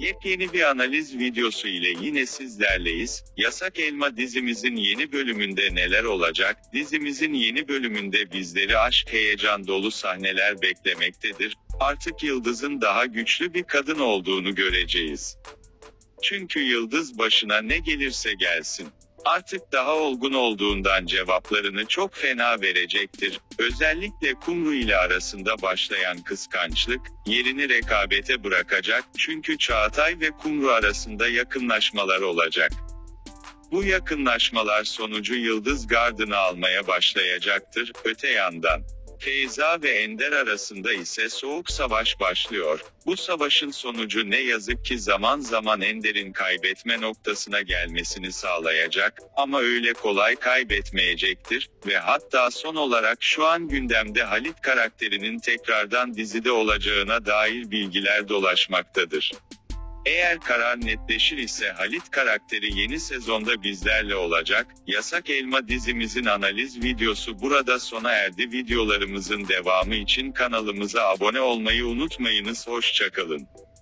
Yepyeni bir analiz videosu ile yine sizlerleyiz. Yasak Elma dizimizin yeni bölümünde neler olacak? Dizimizin yeni bölümünde bizleri aşk heyecan dolu sahneler beklemektedir. Artık Yıldız'ın daha güçlü bir kadın olduğunu göreceğiz. Çünkü Yıldız başına ne gelirse gelsin, artık daha olgun olduğundan cevaplarını çok fena verecektir. Özellikle Kumru ile arasında başlayan kıskançlık, yerini rekabete bırakacak, çünkü Çağatay ve Kumru arasında yakınlaşmalar olacak. Bu yakınlaşmalar sonucu Yıldız gardını almaya başlayacaktır. Öte yandan, Feyza ve Ender arasında ise soğuk savaş başlıyor. Bu savaşın sonucu ne yazık ki zaman zaman Ender'in kaybetme noktasına gelmesini sağlayacak, ama öyle kolay kaybetmeyecektir ve hatta son olarak şu an gündemde Halit karakterinin tekrardan dizide olacağına dair bilgiler dolaşmaktadır. Eğer karar netleşir ise Halit karakteri yeni sezonda bizlerle olacak. Yasak Elma dizimizin analiz videosu burada sona erdi. Videolarımızın devamı için kanalımıza abone olmayı unutmayınız. Hoşça kalın.